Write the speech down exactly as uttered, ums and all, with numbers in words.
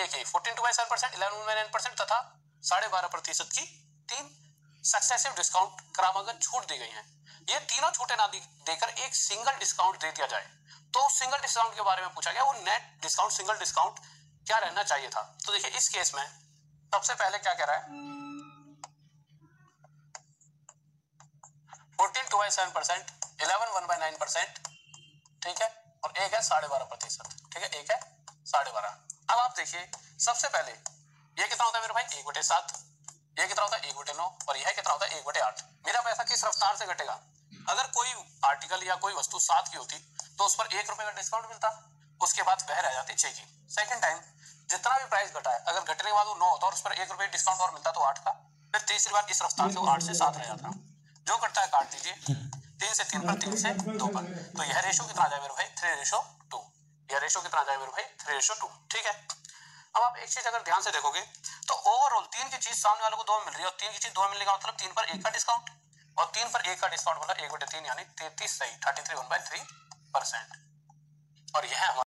देखिए fourteen two by seven percent, eleven by nine percent तथा साढ़े बारह प्रतिशत की तीन सक्सेसिव डिस्काउंट क्रमबद्ध छूट दी गई है। ये तीनों छूटें ना देकर एक सिंगल डिस्काउंट दे दिया जाए तो उस सिंगल डिस्काउंट के बारे में पूछा गया, वो नेट डिस्काउंट सिंगल डिस्काउंट क्या रहना चाहिए था। तो देखिए इस केस में सबसे पहले क्या कह रहा है, fourteen two by seven percent, eleven one by nine percent, ठीक है, और एक है साढ़े बारह प्रतिशत, ठीक है, एक है साढ़े बारह। अब आप देखिए सबसे पहले ये कितना होता है मेरे भाई, एक बटे सात, ये कितना होता है एक बटे नौ, और यह कितना होता है एक बटे आठ। मेरा पैसा किस रफ्तार से घटेगा, अगर कोई आर्टिकल या कोई वस्तु सात की होती तो उस पर एक रुपए का डिस्काउंट मिलता, उसके बाद वह रह जाती छह की। सेकंड टाइम जितना भी प्राइस घटा है, अगर घटने के बाद वो नौ होता और उस पर एक रुपए डिस्काउंट और मिलता तो आठ का, फिर तीसरी बार इस रफ्तार से वो आठ से सात रह जाता। जो कटता है काट दीजिए, तीन से तीन पर, तीन से दो पर, तो यह रेशो कितना आ जाए मेरे भाई, थ्री रेशो टू। यह रेशो कितना आ जाए मेरे भाई, थ्री रेशो टू, ठीक है। अब आप एक चीज अगर ध्यान से देखोगे तो ओवरऑल तीन की चीज सामने वालों को दो मिल रही है, और तीन की चीज दो मिलने का मतलब तीन पर एक का डिस्काउंट, और तीन पर एक का डिस्काउंट मतलब एक बटे तीन यानी तैंतीस सही thirty three one by three percent. और यह